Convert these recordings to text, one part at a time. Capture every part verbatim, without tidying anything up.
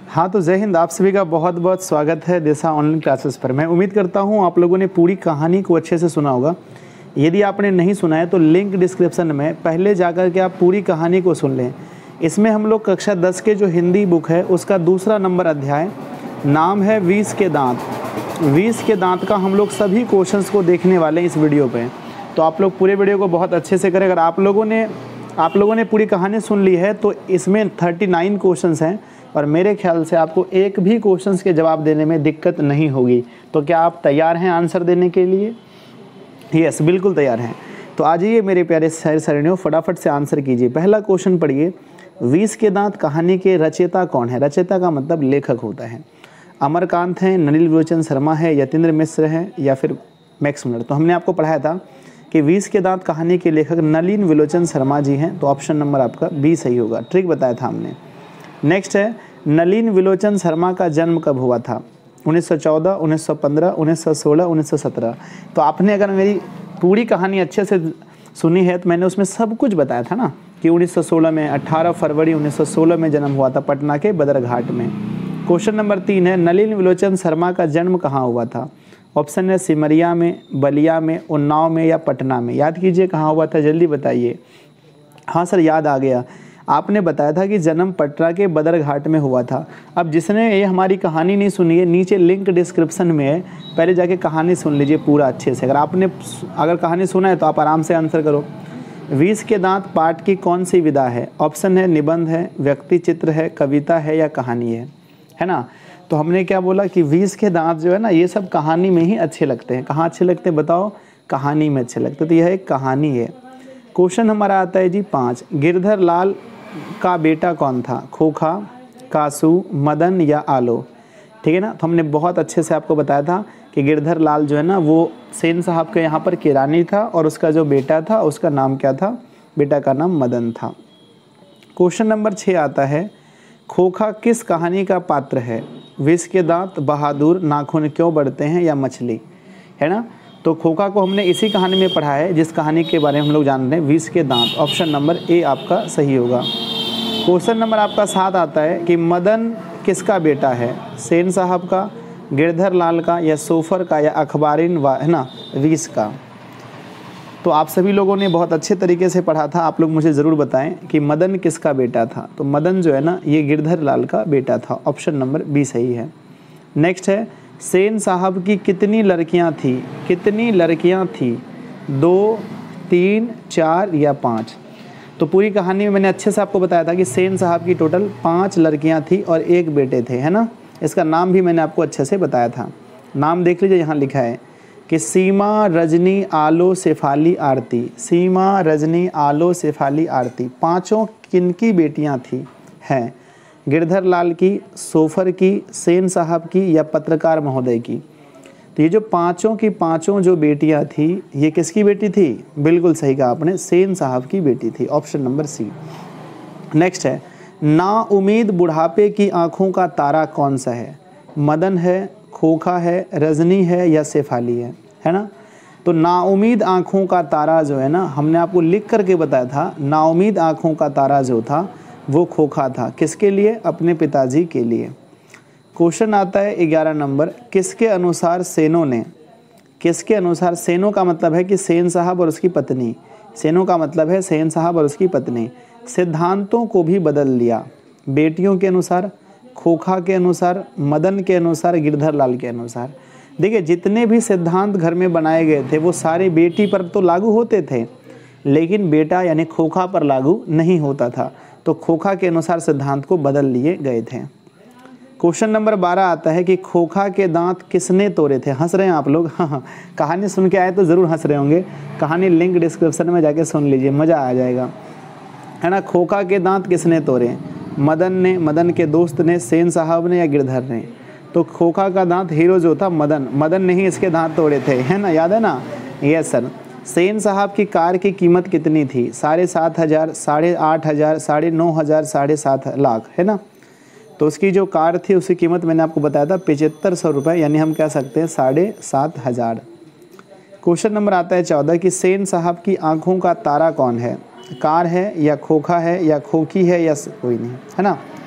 हाँ तो जय हिंद, आप सभी का बहुत बहुत स्वागत है दिशा ऑनलाइन क्लासेस पर। मैं उम्मीद करता हूँ आप लोगों ने पूरी कहानी को अच्छे से सुना होगा। यदि आपने नहीं सुना है तो लिंक डिस्क्रिप्शन में पहले जाकर के आप पूरी कहानी को सुन लें। इसमें हम लोग कक्षा दस के जो हिंदी बुक है उसका दूसरा नंबर अध्याय, नाम है विष के दांत। विष के दांत का हम लोग सभी क्वेश्चंस को देखने वाले हैं इस वीडियो पे। तो आप लोग पूरे वीडियो को बहुत अच्छे से करें। अगर आप लोगों ने आप लोगों ने पूरी कहानी सुन ली है तो इसमें थर्टी नाइन क्वेश्चंस हैं और मेरे ख्याल से आपको एक भी क्वेश्चंस के जवाब देने में दिक्कत नहीं होगी। तो क्या आप तैयार हैं आंसर देने के लिए? यस, बिल्कुल तैयार हैं। तो आ जाइए मेरे प्यारे सर सरणियों, फटाफट से आंसर कीजिए। पहला क्वेश्चन पढ़िए, विष के दांत कहानी के रचयिता कौन है? रचयिता का मतलब लेखक होता है। अमरकांत हैं, नलिन विलोचन शर्मा है, यतीन्द्र मिश्र हैं या फिर मैक्स मुलर। तो हमने आपको पढ़ाया था कि विष के दांत कहानी के लेखक नलिन विलोचन शर्मा जी हैं। तो ऑप्शन नंबर आपका बी सही होगा। ट्रिक बताया था हमने। नेक्स्ट है, नलिन विलोचन शर्मा का जन्म कब हुआ था? उन्नीस सौ चौदह, उन्नीस सौ पंद्रह, उन्नीस सौ सोलह, उन्नीस सौ सत्रह। तो आपने अगर मेरी पूरी कहानी अच्छे से सुनी है तो मैंने उसमें सब कुछ बताया था ना कि उन्नीस सौ सोलह में अठारह फरवरी उन्नीस सौ सोलह में जन्म हुआ था पटना के बदरघाट में। क्वेश्चन नंबर तीन है, नलिन विलोचन शर्मा का जन्म कहाँ हुआ था? ऑप्शन है सिमरिया में, बलिया में, उन्नाव में या पटना में। याद कीजिए कहाँ हुआ था, जल्दी बताइए। हाँ सर, याद आ गया। आपने बताया था कि जन्म पटना के बदरघाट में हुआ था। अब जिसने ये हमारी कहानी नहीं सुनी है, नीचे लिंक डिस्क्रिप्शन में है, पहले जाके कहानी सुन लीजिए पूरा अच्छे से। अगर आपने अगर कहानी सुना है तो आप आराम से आंसर करो। विष के दांत पाठ की कौन सी विधा है? ऑप्शन है निबंध है, व्यक्ति चित्र है, कविता है या कहानी है, है ना। तो हमने क्या बोला कि विष के दांत जो है ना, ये सब कहानी में ही अच्छे लगते हैं। कहाँ अच्छे लगते हैं बताओ? कहानी में अच्छे लगते हैं। तो यह एक कहानी है। क्वेश्चन हमारा आता है जी पाँच, गिरधर लाल का बेटा कौन था? खोखा, कासू, मदन या आलो। ठीक है ना। तो हमने बहुत अच्छे से आपको बताया था कि गिरधर लाल जो है ना वो सेन साहब के यहाँ पर किरानी था और उसका जो बेटा था उसका नाम क्या था? बेटा का नाम मदन था। क्वेश्चन नंबर छः आता है, खोखा किस कहानी का पात्र है? विष के दांत, बहादुर, नाखून क्यों बढ़ते हैं या मछली, है ना। तो खोखा को हमने इसी कहानी में पढ़ा है जिस कहानी के बारे में हम लोग जान रहे हैं, विष के दांत। ऑप्शन नंबर ए आपका सही होगा। क्वेश्चन नंबर आपका सात आता है कि मदन किसका बेटा है? सेन साहब का, गिरधर लाल का या सोफर का या अखबारीन वा है ना विष का। तो आप सभी लोगों ने बहुत अच्छे तरीके से पढ़ा था। आप लोग मुझे ज़रूर बताएं कि मदन किसका बेटा था। तो मदन जो है ना ये गिरधर लाल का बेटा था। ऑप्शन नंबर बी सही है। नेक्स्ट है, सेन साहब की कितनी लड़कियां थी? कितनी लड़कियां थी? दो, तीन, चार या पाँच। तो पूरी कहानी में मैंने अच्छे से आपको बताया था कि सेन साहब की टोटल पाँच लड़कियां थी और एक बेटे थे, है ना। इसका नाम भी मैंने आपको अच्छे से बताया था। नाम देख लीजिए, यहाँ लिखा है कि सीमा, रजनी, आलो, शेफाली, आरती। सीमा, रजनी, आलो, शेफाली, आरती पाँचों किनकी बेटियाँ थी? हैं गिरधर लाल की, सोफर की, सेन साहब की या पत्रकार महोदय की। तो ये जो पांचों की पांचों जो बेटियां थी, ये किसकी बेटी थी? बिल्कुल सही कहा आपने, सेन साहब की बेटी थी। Option number C. नेक्स्ट है, ना उम्मीद बुढ़ापे की आंखों का तारा कौन सा है? मदन है, खोखा है, रजनी है या शेफाली है, है ना। तो नाउमीद आँखों का तारा जो है ना, हमने आपको लिख करके बताया था, नाउमीद आँखों का तारा जो था वो खोखा था। किसके लिए? अपने पिताजी के लिए। क्वेश्चन आता है ग्यारह नंबर, किसके अनुसार सेनों ने, किसके अनुसार, सेनों का मतलब है कि सेन साहब और उसकी पत्नी, सेनों का मतलब है सेन साहब और उसकी पत्नी, सिद्धांतों को भी बदल लिया? बेटियों के अनुसार, खोखा के अनुसार, मदन के अनुसार, गिरधर लाल के अनुसार। देखिए जितने भी सिद्धांत घर में बनाए गए थे वो सारे बेटी पर तो लागू होते थे, लेकिन बेटा यानी खोखा पर लागू नहीं होता था। तो खोखा के अनुसार सिद्धांत को बदल लिए गए थे। क्वेश्चन नंबर बारह आता है कि खोखा के दांत किसने तोड़े थे? हंस रहे हैं आप लोग? हाँ हाँ, कहानी सुन के आए तो ज़रूर हंस रहे होंगे। कहानी लिंक डिस्क्रिप्शन में जाके सुन लीजिए, मज़ा आ जाएगा, है ना। खोखा के दांत किसने तोड़े? मदन ने, मदन के दोस्त ने, सेन साहब ने या गिरधर ने। तो खोखा का दांत हीरो जो था मदन, मदन ने ही इसके दांत तोड़े थे, है ना, याद है ना। Yes sir. सेन साहब की कार की कीमत कितनी थी? साढ़े सात हज़ार, साढ़े आठ हज़ार, साढ़े नौ हज़ार, साढ़े सात लाख, है ना। तो उसकी जो कार थी उसकी कीमत मैंने आपको बताया था पचहत्तर सौ रुपये, यानी हम कह सकते हैं साढ़े सात हज़ार। क्वेश्चन नंबर आता है चौदह कि सेन साहब की आंखों का तारा कौन है? कार है या खोखा है या खोखी है या कोई नहीं, है ना।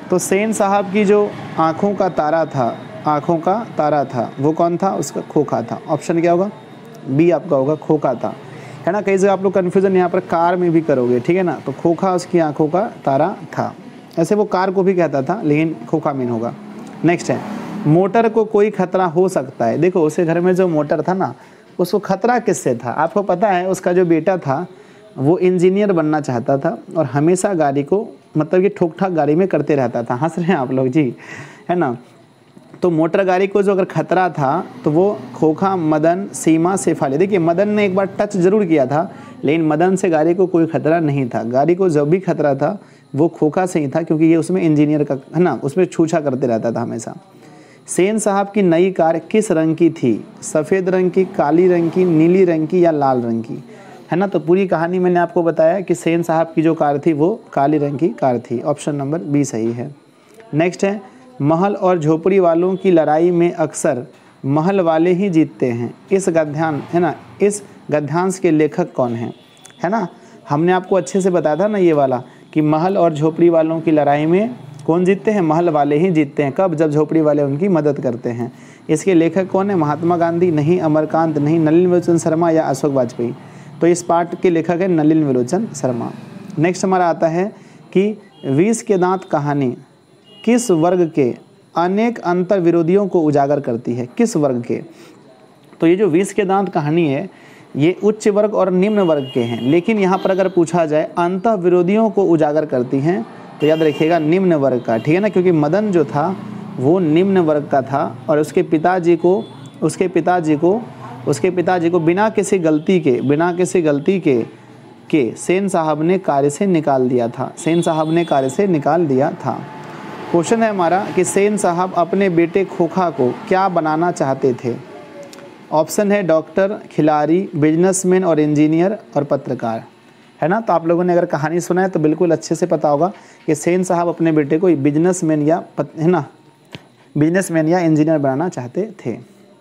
तो सेन साहब की जो आँखों का तारा था, आँखों का तारा था, वो कौन था? उसका खोखा था। ऑप्शन क्या होगा? बी आपका होगा, खोखा था, है ना। कई जगह आप लोग कन्फ्यूज़न यहाँ पर कार में भी करोगे, ठीक है ना। तो खोखा उसकी आँखों का तारा था। ऐसे वो कार को भी कहता था, लेकिन खोखा मीन होगा। नेक्स्ट है, मोटर को कोई खतरा हो सकता है। देखो उसके घर में जो मोटर था ना, उसको खतरा किससे था? आपको पता है उसका जो बेटा था वो इंजीनियर बनना चाहता था और हमेशा गाड़ी को मतलब कि ठोक ठाक गाड़ी में करते रहता था। हंस रहे हैं आप लोग जी, है ना। तो मोटर गाड़ी को जो अगर खतरा था तो वो खोखा, मदन, सीमा, शेफाली। देखिए मदन ने एक बार टच जरूर किया था, लेकिन मदन से गाड़ी को कोई खतरा नहीं था। गाड़ी को जो भी खतरा था वो खोखा से ही था, क्योंकि ये उसमें इंजीनियर का, है ना, उसमें छूछा करते रहता था हमेशा। सेन साहब की नई कार किस रंग की थी? सफ़ेद रंग की, काली रंग की, नीली रंग की या लाल रंग की, है ना। तो पूरी कहानी मैंने आपको बताया कि सेन साहब की जो कार थी वो काली रंग की कार थी। ऑप्शन नंबर बी सही है। नेक्स्ट है, महल और झोपड़ी वालों की लड़ाई में अक्सर महल वाले ही जीतते हैं। इस गद्यांश, है ना, इस गद्यांश के लेखक कौन हैं? है ना, हमने आपको अच्छे से बताया था ना ये वाला कि महल और झोपड़ी वालों की लड़ाई में कौन जीतते हैं? महल वाले ही जीतते हैं। कब? जब झोपड़ी वाले उनकी मदद करते हैं। इसके लेखक कौन है? महात्मा गांधी नहीं, अमरकांत नहीं, नलिन विलोचन शर्मा या अशोक वाजपेयी। तो इस पार्ट के लेखक है नलिन विलोचन शर्मा। नेक्स्ट हमारा आता है कि विष के दांत कहानी किस वर्ग के अनेक अंतर विरोधियों को उजागर करती है? किस वर्ग के? तो ये जो विष के दांत कहानी है ये उच्च वर्ग और निम्न वर्ग के हैं, लेकिन यहाँ पर अगर पूछा जाए अंतः विरोधियों को उजागर करती हैं तो याद रखिएगा निम्न वर्ग का, ठीक है ना, क्योंकि मदन जो था वो निम्न वर्ग का था और उसके पिताजी को उसके पिताजी को उसके पिताजी को बिना किसी गलती के बिना किसी गलती के के सेन साहब ने कार्य से निकाल दिया था। सेन साहब ने कार्य से निकाल दिया था। क्वेश्चन है हमारा कि सेन साहब अपने बेटे खोखा को क्या बनाना चाहते थे? ऑप्शन है डॉक्टर, खिलाड़ी, बिजनेसमैन और इंजीनियर और पत्रकार, है ना। तो आप लोगों ने अगर कहानी सुना है तो बिल्कुल अच्छे से पता होगा कि सेन साहब अपने बेटे को बिजनेसमैन या पत, है ना बिजनेसमैन या इंजीनियर बनाना चाहते थे।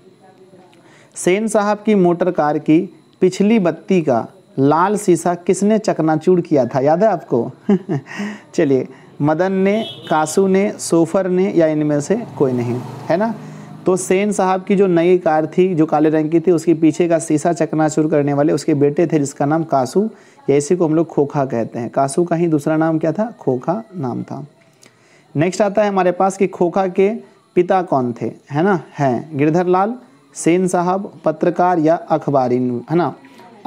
सेन साहब की मोटर कार की पिछली बत्ती का लाल शीशा किसने चकनाचूर किया था? याद है आपको? चलिए, मदन ने, कासू ने, सोफर ने या इनमें से कोई नहीं, है ना। तो सेन साहब की जो नई कार थी जो काले रंग की थी उसके पीछे का शीशा चकनाचूर करने वाले उसके बेटे थे जिसका नाम कासू, या इसी को हम लोग खोखा कहते हैं। कासू का ही दूसरा नाम क्या था? खोखा नाम था। नेक्स्ट आता है हमारे पास कि खोखा के पिता कौन थे, है ना। हैं गिरधर लाल, सेन साहब, पत्रकार या अखबारी, है ना,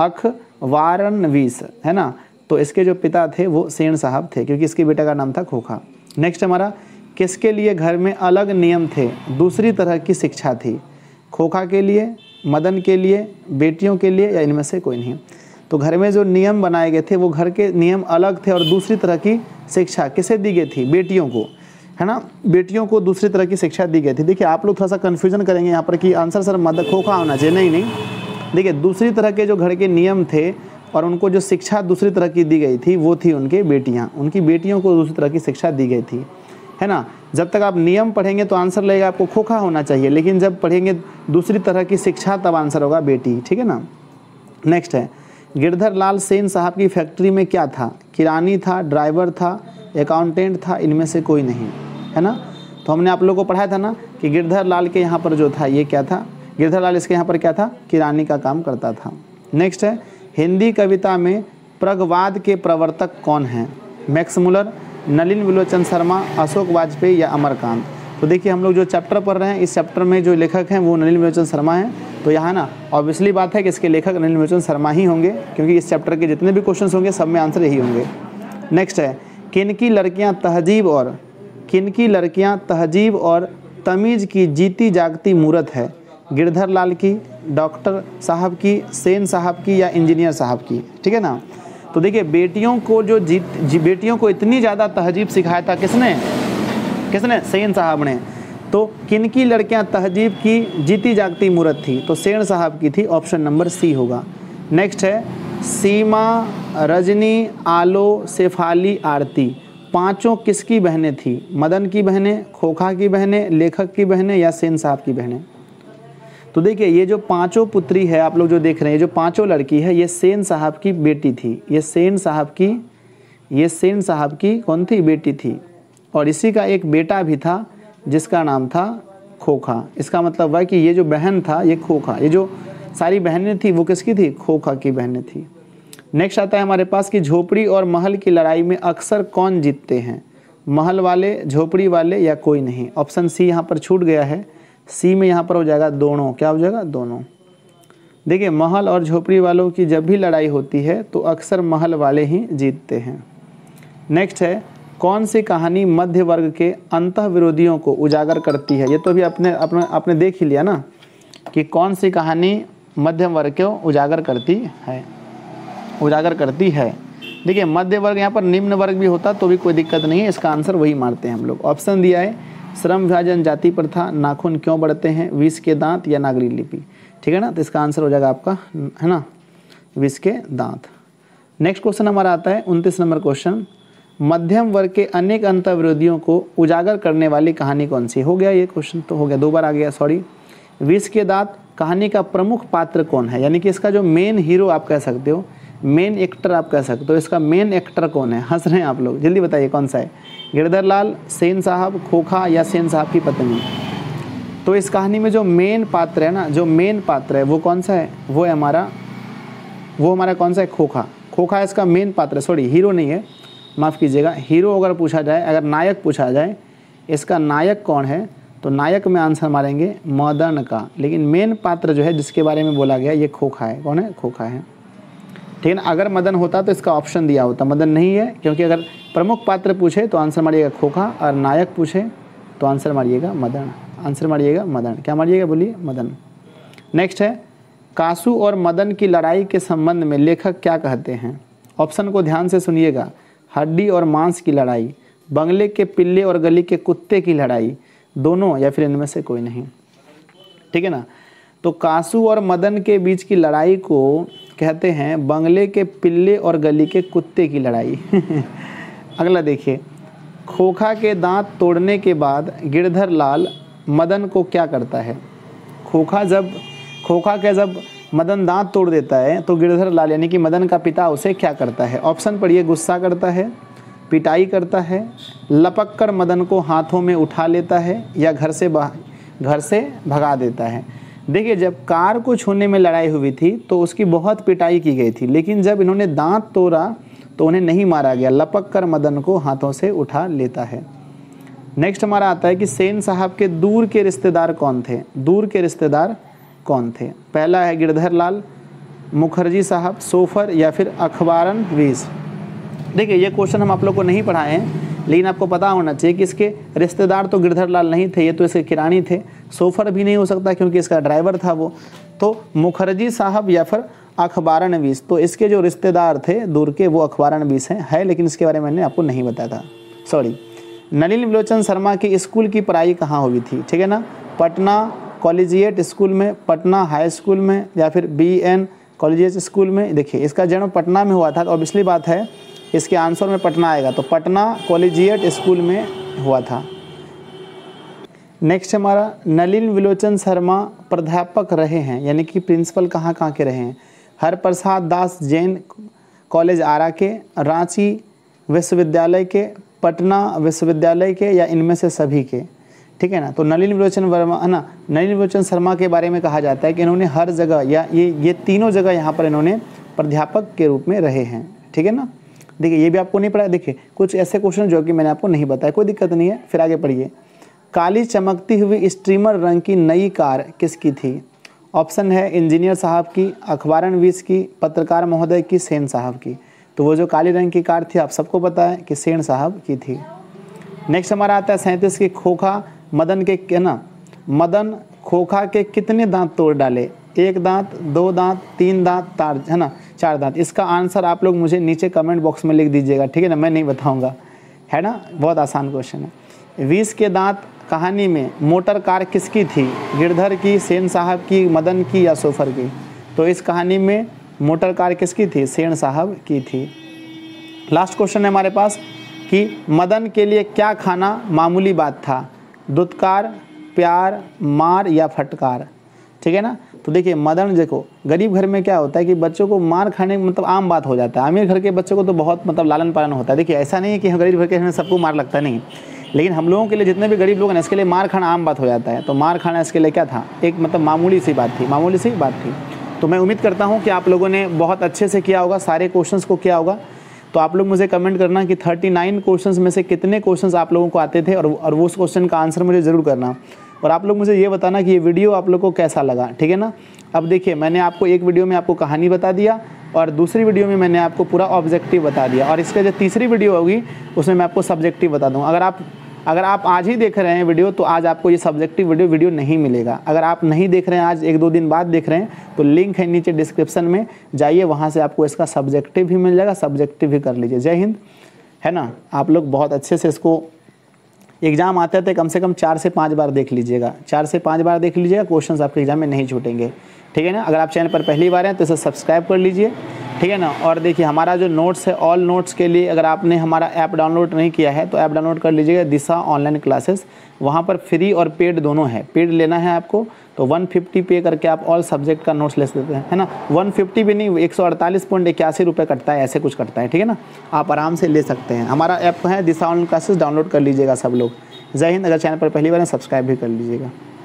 अखबारनवीस, है ना। तो इसके जो पिता थे वो सेन साहब थे क्योंकि इसके बेटा का नाम था खोखा। नेक्स्ट हमारा, किसके लिए घर में अलग नियम थे, दूसरी तरह की शिक्षा थी? खोखा के लिए, मदन के लिए, बेटियों के लिए या इनमें से कोई नहीं। तो घर में जो नियम बनाए गए थे वो घर के नियम अलग थे और दूसरी तरह की शिक्षा किसे दी गई थी? बेटियों को, है ना। बेटियों को दूसरी तरह की शिक्षा दी गई थी। देखिए आप लोग थोड़ा सा कन्फ्यूजन करेंगे यहाँ पर कि आंसर सर मदन खोखा होना चाहिए, नहीं नहीं। देखिए दूसरी तरह के जो घर के नियम थे और उनको जो शिक्षा दूसरी तरह की दी गई थी वो थी उनके बेटियाँ। उनकी बेटियों को दूसरी तरह की शिक्षा दी गई थी, है ना। जब तक आप नियम पढ़ेंगे तो आंसर लगेगा आपको खोखा होना चाहिए, लेकिन जब पढ़ेंगे दूसरी तरह की शिक्षा तब आंसर होगा बेटी, ठीक है ना। नेक्स्ट है, गिरधर लाल सेन साहब की फैक्ट्री में क्या था? किरानी था, ड्राइवर था, अकाउंटेंट था, इनमें से कोई नहीं, है ना। तो हमने आप लोगों को पढ़ाया था ना कि गिरधर लाल के यहाँ पर जो था ये क्या था? गिरधर लाल इसके यहाँ पर क्या था? किरानी का काम करता था। नेक्स्ट है, हिंदी कविता में प्रगवाद के प्रवर्तक कौन हैं? मैक्स मुलर, नलिन विलोचन शर्मा, अशोक वाजपेयी या अमरकांत। तो देखिए हम लोग जो चैप्टर पढ़ रहे हैं इस चैप्टर में जो लेखक हैं वो नलिन विलोचन शर्मा हैं। तो यहाँ ना ऑब्वियसली बात है कि इसके लेखक नलिन विलोचन शर्मा ही होंगे क्योंकि इस चैप्टर के जितने भी क्वेश्चंस होंगे सब में आंसर यही होंगे। नेक्स्ट है, किनकी लड़कियाँ तहजीब और किनकी लड़कियाँ तहजीब और तमीज़ की जीती जागती मूरत है? गिरधर लाल की, डॉक्टर साहब की, सेन साहब की या इंजीनियर साहब की, ठीक है ना। तो देखिए बेटियों को जो जीत जी बेटियों को इतनी ज़्यादा तहजीब सिखाया था किसने? किसने? सेन साहब ने। तो किनकी लड़कियां तहजीब की जीती जागती मूरत थी? तो सेन साहब की थी। ऑप्शन नंबर सी होगा। नेक्स्ट है, सीमा, रजनी, आलो, शेफाली, आरती, पांचों किसकी बहनें थी? मदन की बहनें, खोखा की बहनें, लेखक की बहनें या सेन साहब की बहनें? तो देखिए ये जो पांचों पुत्री है आप लोग जो देख रहे हैं, ये जो पांचों लड़की है ये सेन साहब की बेटी थी। ये सेन साहब की ये सेन साहब की कौन थी? बेटी थी। और इसी का एक बेटा भी था जिसका नाम था खोखा। इसका मतलब हुआ कि ये जो बहन था ये खोखा, ये जो सारी बहनें थी वो किसकी थी? खोखा की बहनें थी। नेक्स्ट आता है हमारे पास कि झोपड़ी और महल की लड़ाई में अक्सर कौन जीतते हैं? महल वाले, झोपड़ी वाले या कोई नहीं? ऑप्शन सी यहाँ पर छूट गया है। सी में यहाँ पर हो जाएगा दोनों। क्या हो जाएगा? दोनों। देखिए महल और झोपड़ी वालों की जब भी लड़ाई होती है तो अक्सर महल वाले ही जीतते हैं। नेक्स्ट है कौन सी कहानी मध्य वर्ग के अंतः विरोधियों को उजागर करती है? ये तो भी अपने अपने आपने देख ही लिया ना कि कौन सी कहानी मध्यम वर्ग को उजागर करती है, उजागर करती है। देखिए मध्य वर्ग, यहाँ पर निम्न वर्ग भी होता तो भी कोई दिक्कत नहीं है, इसका आंसर वही मारते हैं हम लोग। ऑप्शन दिया है श्रम विभाजन, जाति प्रथा, नाखून क्यों बढ़ते हैं, विष के दांत या नागरी लिपि। ठीक है ना, तो इसका आंसर हो जाएगा आपका, है ना, विष के दांत। नेक्स्ट क्वेश्चन हमारा आता है उनतीस नंबर क्वेश्चन, मध्यम वर्ग के अनेक अंतर विरोधियों को उजागर करने वाली कहानी कौन सी? हो गया ये क्वेश्चन तो हो गया, दो बार आ गया, सॉरी। विष के दांत कहानी का प्रमुख पात्र कौन है? यानी कि इसका जो मेन हीरो आप कह सकते हो, मेन एक्टर आप कह सकते हो, इसका मेन एक्टर कौन है? हंस रहे हैं आप लोग, जल्दी बताइए कौन सा है? गिरधर लाल, सेन साहब, खोखा या सेन साहब की पत्नी? तो इस कहानी में जो मेन पात्र है ना, जो मेन पात्र है वो कौन सा है? वो है हमारा, वो हमारा कौन सा है? खोखा। खोखा इसका मेन पात्र, सॉरी हीरो नहीं है, माफ़ कीजिएगा। हीरो अगर पूछा जाए, अगर नायक पूछा जाए, इसका नायक कौन है? तो नायक में आंसर मारेंगे मदन का, लेकिन मेन पात्र जो है जिसके बारे में बोला गया ये खोखा है। कौन है? खोखा है। ठीक है ना, अगर मदन होता तो इसका ऑप्शन दिया होता, मदन नहीं है, क्योंकि अगर प्रमुख पात्र पूछे तो आंसर मारिएगा खोखा, और नायक पूछे तो आंसर मारिएगा मदन। आंसर मारिएगा मदन। क्या मारिएगा? बोलिए, मदन। नेक्स्ट है कासू और मदन की लड़ाई के संबंध में लेखक क्या कहते हैं? ऑप्शन को ध्यान से सुनिएगा। हड्डी और मांस की लड़ाई, बंगले के पिल्ले और गली के कुत्ते की लड़ाई, दोनों या फिर इनमें से कोई नहीं। ठीक है ना, तो कासू और मदन के बीच की लड़ाई को कहते हैं बंगले के पिल्ले और गली के कुत्ते की लड़ाई। अगला देखिए, खोखा के दांत तोड़ने के बाद गिरधर लाल मदन को क्या करता है? खोखा जब खोखा के जब मदन दांत तोड़ देता है तो गिरधर लाल यानी कि मदन का पिता उसे क्या करता है? ऑप्शन पढ़िए, गुस्सा करता है, पिटाई करता है, लपक कर मदन को हाथों में उठा लेता है, या घर से घर से भगा देता है। देखिए जब कार को छूने में लड़ाई हुई थी तो उसकी बहुत पिटाई की गई थी, लेकिन जब इन्होंने दांत तोड़ा तो उन्हें नहीं मारा गया, लपक कर मदन को हाथों से उठा लेता है। नेक्स्ट हमारा आता है कि सेन साहब के दूर के रिश्तेदार कौन थे? दूर के रिश्तेदार कौन थे? पहला है गिरधर लाल, मुखर्जी साहब, सोफर या फिर अखबारन वीस। देखिए ये क्वेश्चन हम आप लोग को नहीं पढ़ाए हैं, लेकिन आपको पता होना चाहिए कि इसके रिश्तेदार तो गिरधर लाल नहीं थे, ये तो इसके किरानी थे। सोफर भी नहीं हो सकता क्योंकि इसका ड्राइवर था वो। तो मुखर्जी साहब या फिर अखबारन वीस, तो इसके जो रिश्तेदार थे दूर के वो अखबारन वीस हैं है, लेकिन इसके बारे में मैंने आपको नहीं बताया था, सॉरी। नलिन विलोचन शर्मा की स्कूल की पढ़ाई कहाँ हुई थी? ठीक है ना, पटना कॉलेजिएट स्कूल में, पटना हाई स्कूल में, या फिर बी एन कॉलेजिएट स्कूल में। देखिए इसका जन्म पटना में हुआ था, तो ऑब्वियसली बात है इसके आंसर में पटना आएगा, तो पटना कॉलेजिएट स्कूल में हुआ था। नेक्स्ट हमारा, नलिन विलोचन शर्मा प्राध्यापक रहे हैं, यानी कि प्रिंसिपल कहाँ कहाँ के रहे हैं? हरप्रसाद दास जैन कॉलेज आरा के, रांची विश्वविद्यालय के, पटना विश्वविद्यालय के, या इनमें से सभी के। ठीक है ना, तो नलिन विलोचन वर्मा है ना, नलिन विलोचन शर्मा के बारे में कहा जाता है कि इन्होंने हर जगह या ये ये तीनों जगह यहाँ पर इन्होंने प्राध्यापक के रूप में रहे हैं। ठीक है ना, देखिए ये भी आपको नहीं पढ़ा। देखिए कुछ ऐसे क्वेश्चन जो कि मैंने आपको नहीं बताया, कोई दिक्कत नहीं है, फिर आगे पढ़िए। काली चमकती हुई स्ट्रीमर रंग की नई कार किसकी थी? ऑप्शन है इंजीनियर साहब की, अखबारन वीस की, पत्रकार महोदय की, सेन साहब की। तो वो जो काली रंग की कार थी आप सबको पता है कि सेन साहब की थी। नेक्स्ट हमारा आता है सैंतीस की, खोखा मदन के है ना, मदन खोखा के कितने दांत तोड़ डाले? एक दांत, दो दांत, तीन दांत, तार है ना, चार दांत। इसका आंसर आप लोग मुझे नीचे कमेंट बॉक्स में लिख दीजिएगा, ठीक है ना, मैं नहीं बताऊंगा, है ना, बहुत आसान क्वेश्चन है। विष के दांत कहानी में मोटर कार किसकी थी? गिरधर की, सेन साहब की, मदन की, या सोफर की? तो इस कहानी में मोटर कार किसकी थी? सेन साहब की थी। लास्ट क्वेश्चन है हमारे पास कि मदन के लिए क्या खाना मामूली बात था? दुत्कार, प्यार, मार या फटकार? ठीक है ना, तो देखिए मदन, देखो गरीब घर में क्या होता है कि बच्चों को मार खाने मतलब आम बात हो जाता है। अमीर घर के बच्चों को तो बहुत मतलब लालन पालन होता है। देखिए ऐसा नहीं है कि गरीब घर के सबको मार लगता नहीं, लेकिन हम लोगों के लिए, जितने भी गरीब लोग हैं, इसके लिए मार खाना आम बात हो जाता है। तो मार खाना इसके लिए क्या था, एक मतलब मामूली सी बात थी, मामूली सी बात थी। तो मैं उम्मीद करता हूँ कि आप लोगों ने बहुत अच्छे से किया होगा, सारे क्वेश्चंस को किया होगा। तो आप लोग मुझे कमेंट करना कि उनतालीस क्वेश्चंस में से कितने क्वेश्चंस आप लोगों को आते थे, और और वो उस क्वेश्चन का आंसर मुझे ज़रूर करना। और आप लोग मुझे ये बताना कि ये वीडियो आप लोग को कैसा लगा, ठीक है ना। अब देखिए, मैंने आपको एक वीडियो में आपको कहानी बता दिया, और दूसरी वीडियो में मैंने आपको पूरा ऑब्जेक्टिव बता दिया, और इसका जो तीसरी वीडियो होगी उसमें मैं आपको सब्जेक्टिव बता दूँगा। अगर आप अगर आप आज ही देख रहे हैं वीडियो, तो आज आपको ये सब्जेक्टिव वीडियो वीडियो नहीं मिलेगा। अगर आप नहीं देख रहे हैं, आज एक दो दिन बाद देख रहे हैं, तो लिंक है नीचे डिस्क्रिप्शन में, जाइए, वहाँ से आपको इसका सब्जेक्टिव भी मिल जाएगा, सब्जेक्टिव भी कर लीजिए। जय हिंद, है ना। आप लोग बहुत अच्छे से इसको, एग्ज़ाम आते थे कम से कम चार से पाँच बार देख लीजिएगा, चार से पाँच बार देख लीजिएगा, क्वेश्चंस आपके एग्जाम में नहीं छूटेंगे, ठीक है ना। अगर आप चैनल पर पहली बार हैं तो इसे सब्सक्राइब कर लीजिए, ठीक है ना। और देखिए, हमारा जो नोट्स है, ऑल नोट्स के लिए अगर आपने हमारा ऐप डाउनलोड नहीं किया है तो ऐप डाउनलोड कर लीजिएगा, दिशा ऑनलाइन क्लासेस। वहाँ पर फ्री और पेड दोनों है। पेड लेना है आपको तो एक सौ पचास पे करके आप ऑल सब्जेक्ट का नोट्स ले सकते हैं, है ना। एक सौ पचास भी नहीं, एक सौ अड़तालीस पॉइंट इक्यासी रुपये कटता है, ऐसे कुछ कटता है, ठीक है ना। आप आराम से ले सकते हैं। हमारा ऐप है दिशा ऑनलाइन क्लासेस, डाउनलोड कर लीजिएगा सब लोग। जय हिंद। अगर चैनल पर पहली बार है, सब्सक्राइब भी कर लीजिएगा।